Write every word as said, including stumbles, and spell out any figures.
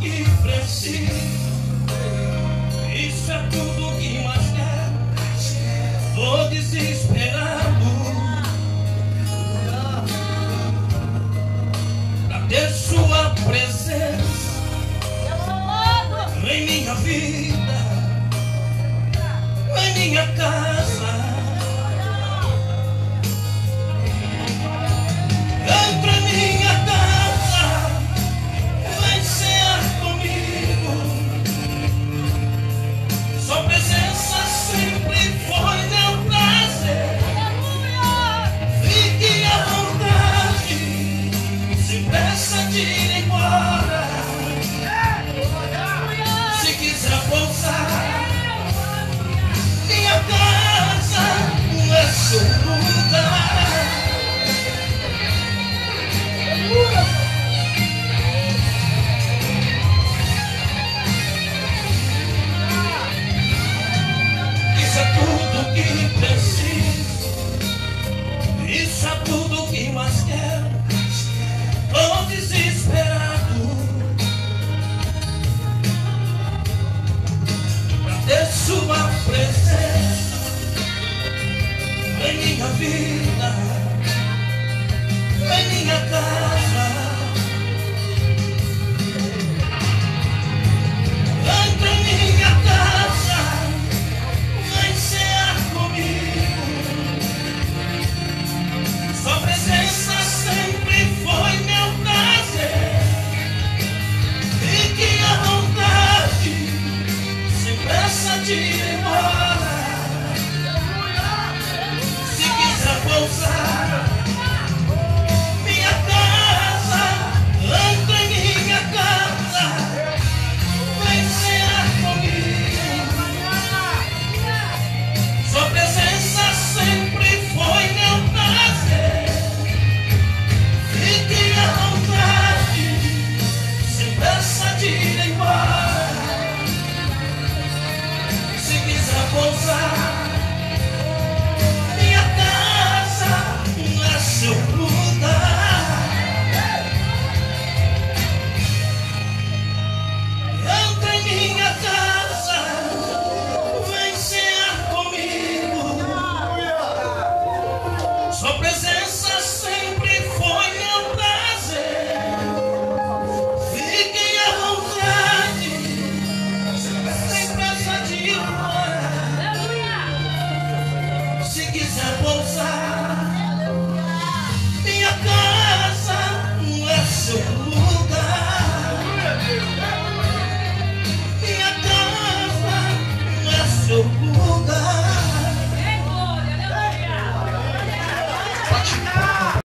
que preciso. Isso é tudo que mais quero. Tô desesperado pra ter sua presença em minha vida, em minha casa. Entra em minha casa, vem cear comigo. Sua presença sempre foi meu prazer. Fique à vontade, se peça de ir embora. Se quiser pousar, minha casa não é sua.